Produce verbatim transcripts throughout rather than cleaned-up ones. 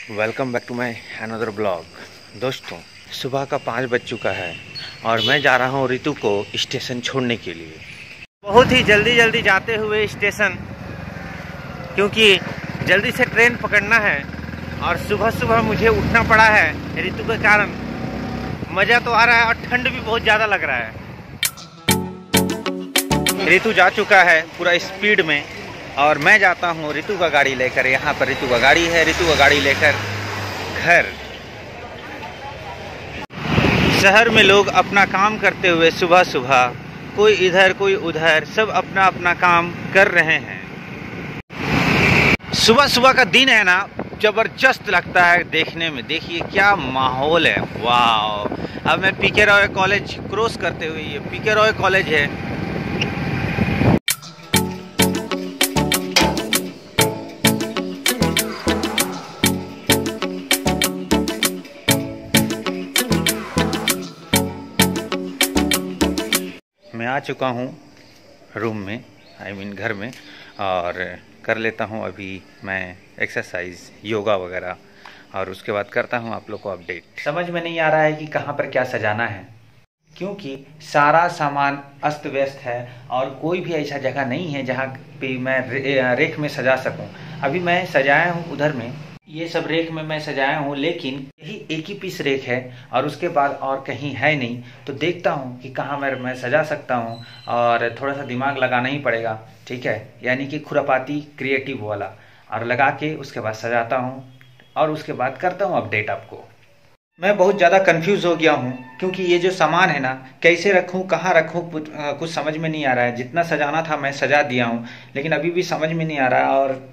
Welcome back to my another blog. दोस्तों, सुबह का पाँच बज चुका है और मैं जा रहा हूँ रितु को स्टेशन छोड़ने के लिए। बहुत ही जल्दी जल्दी जाते हुए स्टेशन, क्योंकि जल्दी से ट्रेन पकड़ना है और सुबह सुबह मुझे उठना पड़ा है रितु के कारण। मज़ा तो आ रहा है और ठंड भी बहुत ज़्यादा लग रहा है। रितु जा चुका है पूरा स्पीड में और मैं जाता हूँ रितु का गाड़ी लेकर। यहाँ पर रितु का गाड़ी है, रितु का गाड़ी लेकर घर। शहर में लोग अपना काम करते हुए सुबह सुबह, कोई इधर कोई उधर, सब अपना अपना काम कर रहे हैं। सुबह सुबह का दिन है ना, जबरदस्त लगता है देखने में। देखिए क्या माहौल है, वाह। अब मैं पीके रॉय कॉलेज क्रॉस करते हुए, ये पीके रॉय कॉलेज है। मैं आ चुका हूँ रूम में, आई मीन घर में, और कर लेता हूँ अभी मैं एक्सरसाइज, योगा वगैरह, और उसके बाद करता हूँ आप लोग को अपडेट। समझ में नहीं आ रहा है कि कहाँ पर क्या सजाना है, क्योंकि सारा सामान अस्त व्यस्त है और कोई भी ऐसा जगह नहीं है जहाँ पे मैं रे, रेख में सजा सकूँ। अभी मैं सजाया हूँ उधर में, ये सब रेख में मैं सजाया हूँ, लेकिन यही एक ही पीस रेख है और उसके बाद और कहीं है नहीं। तो देखता हूँ कि कहाँ मैं मैं सजा सकता हूँ, और थोड़ा सा दिमाग लगाना ही पड़ेगा, ठीक है, यानी कि खुरापाती क्रिएटिव वाला, और लगा के उसके बाद सजाता हूँ और उसके बाद करता हूँ अपडेट आपको। मैं बहुत ज़्यादा कंफ्यूज हो गया हूँ, क्योंकि ये जो सामान है ना, कैसे रखूँ, कहाँ रखूँ, कुछ, कुछ समझ में नहीं आ रहा है। जितना सजाना था मैं सजा दिया हूँ, लेकिन अभी भी समझ में नहीं आ रहा है। और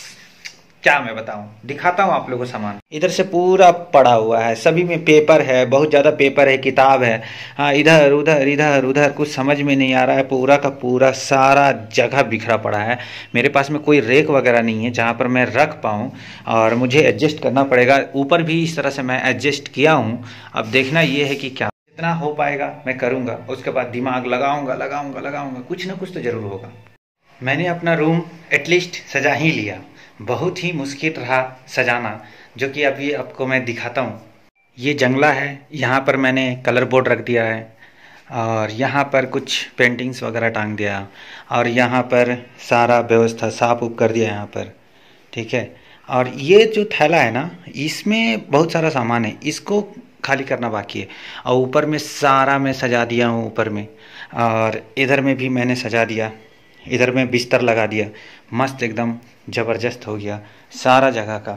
क्या मैं बताऊं, दिखाता हूं आप लोगों को सामान। इधर से पूरा पड़ा हुआ है, सभी में पेपर है, बहुत ज़्यादा पेपर है, किताब है, हाँ, इधर उधर इधर उधर, कुछ समझ में नहीं आ रहा है। पूरा का पूरा सारा जगह बिखरा पड़ा है। मेरे पास में कोई रेक वगैरह नहीं है जहाँ पर मैं रख पाऊँ, और मुझे एडजस्ट करना पड़ेगा। ऊपर भी इस तरह से मैं एडजस्ट किया हूँ। अब देखना ये है कि क्या जितना हो पाएगा मैं करूँगा, उसके बाद दिमाग लगाऊँगा लगाऊँगा लगाऊँगा, कुछ ना कुछ तो ज़रूर होगा। मैंने अपना रूम एटलीस्ट सजा ही लिया। बहुत ही मुश्किल रहा सजाना, जो कि अभी आपको मैं दिखाता हूँ। ये जंगला है, यहाँ पर मैंने कलर बोर्ड रख दिया है, और यहाँ पर कुछ पेंटिंग्स वगैरह टांग दिया, और यहाँ पर सारा व्यवस्था साफ उप कर दिया यहाँ पर, ठीक है। और ये जो थैला है ना, इसमें बहुत सारा सामान है, इसको खाली करना बाकी है। और ऊपर में सारा मैं सजा दिया हूँ ऊपर में, और इधर में भी मैंने सजा दिया। इधर में बिस्तर लगा दिया, मस्त एकदम ज़बरदस्त हो गया सारा जगह का,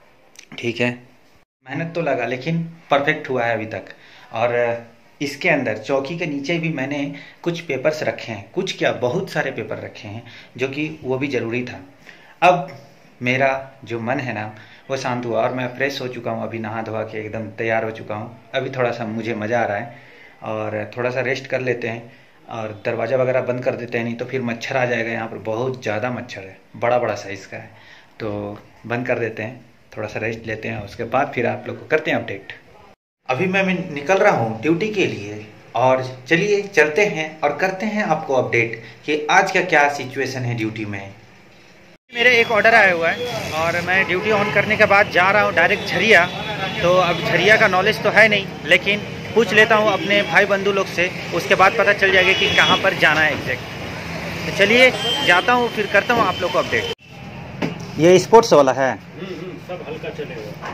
ठीक है। मेहनत तो लगा, लेकिन परफेक्ट हुआ है अभी तक। और इसके अंदर चौकी के नीचे भी मैंने कुछ पेपर्स रखे हैं, कुछ क्या बहुत सारे पेपर रखे हैं, जो कि वो भी ज़रूरी था। अब मेरा जो मन है ना, वो शांत हुआ और मैं फ्रेश हो चुका हूँ। अभी नहा धोवा के एकदम तैयार हो चुका हूँ। अभी थोड़ा सा मुझे मज़ा आ रहा है, और थोड़ा सा रेस्ट कर लेते हैं, और दरवाज़ा वगैरह बंद कर देते हैं, नहीं तो फिर मच्छर आ जाएगा। यहाँ पर बहुत ज़्यादा मच्छर है, बड़ा बड़ा साइज़ का है, तो बंद कर देते हैं, थोड़ा सा रेस्ट लेते हैं, उसके बाद फिर आप लोग को करते हैं अपडेट। अभी मैं मैं निकल रहा हूँ ड्यूटी के लिए, और चलिए चलते हैं और करते हैं आपको अपडेट कि आज का क्या सिचुएशन है ड्यूटी में। मेरे एक ऑर्डर आया हुआ है और मैं ड्यूटी ऑन करने के बाद जा रहा हूँ डायरेक्ट झरिया। तो अब झरिया का नॉलेज तो है नहीं, लेकिन पूछ लेता हूँ अपने भाई बंधु लोग से, उसके बाद पता चल जाएगा कि कहाँ पर जाना है एग्जैक्ट। तो चलिए जाता हूँ, फिर करता हूँ आप लोग को अपडेट। ये स्पोर्ट्स वाला है, सब हल्का चलेगा।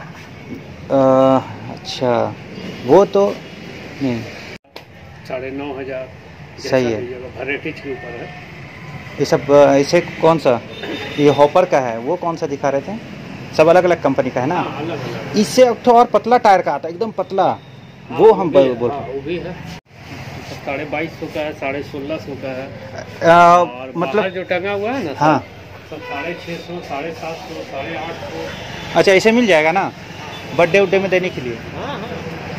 अच्छा, वो तो नहीं, साढ़े नौ हजार सही है, वैराइटीज के ऊपर है ये सब। ऐसे कौन सा, ये हॉपर का है, वो कौन सा दिखा रहे थे? सब अलग अलग कंपनी का है ना। हाँ, अलग अलग। इससे एक तो और पतला टायर का आता है, एकदम पतला, हाँ, वो हम बोल हाँ, वो भी है। साढ़े बाईस सौ का है, साढ़े सोलह सौ का है, आ, और मतलब जो टंगा हुआ है ना, हाँ, सब साढ़े छः सौ, साढ़े सात सौ, साढ़े आठ सौ। अच्छा, ऐसे मिल जाएगा ना बर्थडे उड्डे में देने के लिए। हाँ, हाँ।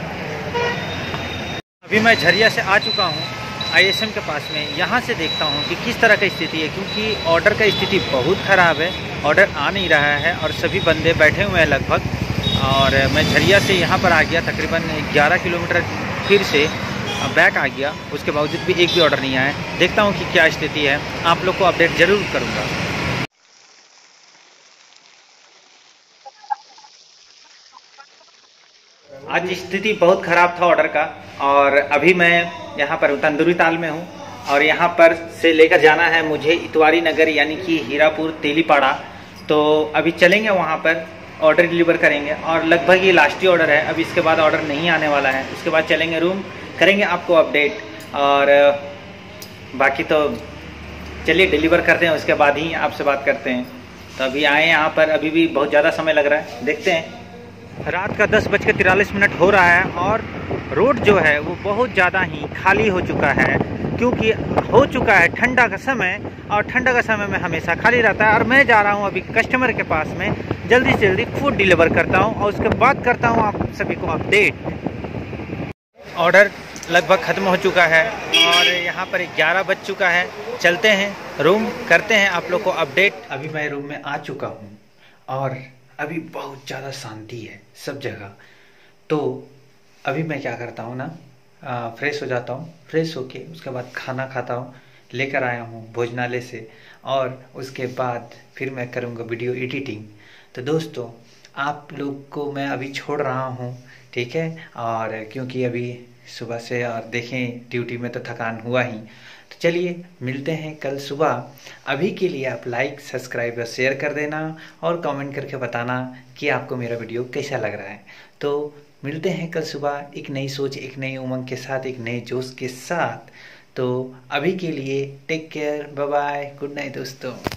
अभी मैं झरिया से आ चुका हूँ आईएसएम के पास में। यहाँ से देखता हूँ कि किस तरह की स्थिति है, क्योंकि ऑर्डर का स्थिति बहुत ख़राब है, ऑर्डर आ नहीं रहा है और सभी बंदे बैठे हुए हैं लगभग। और मैं झरिया से यहाँ पर आ गया, तकरीबन ग्यारह किलोमीटर फिर से बैक आ गया, उसके बावजूद भी एक भी ऑर्डर नहीं आया। देखता हूँ कि क्या स्थिति है, आप लोग को अपडेट ज़रूर करूँगा। आज स्थिति बहुत ख़राब था ऑर्डर का, और अभी मैं यहाँ पर तंदूरी ताल में हूँ, और यहाँ पर से लेकर जाना है मुझे इतवारी नगर यानी कि हीरापुर तेलीपाड़ा। तो अभी चलेंगे वहाँ पर, ऑर्डर डिलीवर करेंगे, और लगभग ये लास्ट ही ऑर्डर है, अभी इसके बाद ऑर्डर नहीं आने वाला है। उसके बाद चलेंगे रूम, करेंगे आपको अपडेट, और बाकी तो चलिए डिलीवर करते हैं, उसके बाद ही आपसे बात करते हैं। तो अभी आए यहाँ पर, अभी भी बहुत ज़्यादा समय लग रहा है, देखते हैं। रात का दस बज के तिरालीस मिनट हो रहा है, और रोड जो है वो बहुत ज़्यादा ही खाली हो चुका है, क्योंकि हो चुका है ठंडा का समय, और ठंडा का समय में हमेशा खाली रहता है। और मैं जा रहा हूँ अभी कस्टमर के पास में, जल्दी से जल्दी फूड डिलीवर करता हूँ, और उसके बाद करता हूँ आप सभी को अपडेट। ऑर्डर लगभग ख़त्म हो चुका है, और यहाँ पर ग्यारह बज चुका है। चलते हैं रूम, करते हैं आप लोग को अपडेट। अभी मैं रूम में आ चुका हूँ, और अभी बहुत ज़्यादा शांति है सब जगह। तो अभी मैं क्या करता हूँ ना, आ, फ्रेश हो जाता हूँ, फ्रेश होके उसके बाद खाना खाता हूँ, लेकर आया हूँ भोजनालय से, और उसके बाद फिर मैं करूँगा वीडियो एडिटिंग। तो दोस्तों आप लोग को मैं अभी छोड़ रहा हूँ, ठीक है, और क्योंकि अभी सुबह से, और देखें ड्यूटी में तो थकान हुआ ही। तो चलिए मिलते हैं कल सुबह। अभी के लिए आप लाइक, सब्सक्राइब और शेयर कर देना, और कमेंट करके बताना कि आपको मेरा वीडियो कैसा लग रहा है। तो मिलते हैं कल सुबह एक नई सोच, एक नई उमंग के साथ, एक नए जोश के साथ। तो अभी के लिए take care, bye bye, good night दोस्तों।